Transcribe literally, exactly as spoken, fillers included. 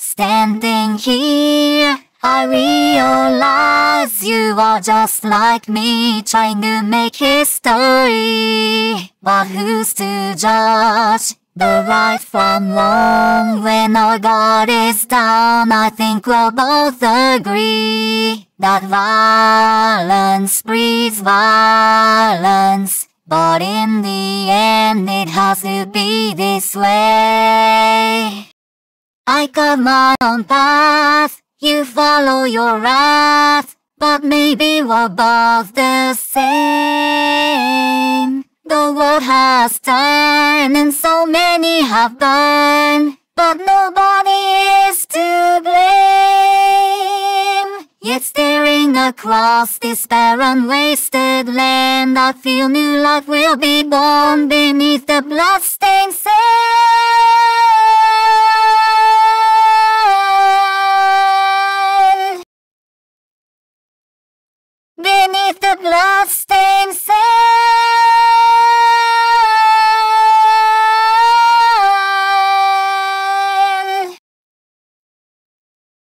Standing here, I realize you are just like me, trying to make history. But who's to judge the right from wrong? When our guard is down, I think we'll both agree that violence breeds violence. But in the end, it has to be this way. I got my own path, you follow your wrath, but maybe we're both the same. The world has turned and so many have burned, but nobody is to blame. Yet staring across this barren wasted land, I feel new life will be born beneath the bloodstained sand. Beneath the blood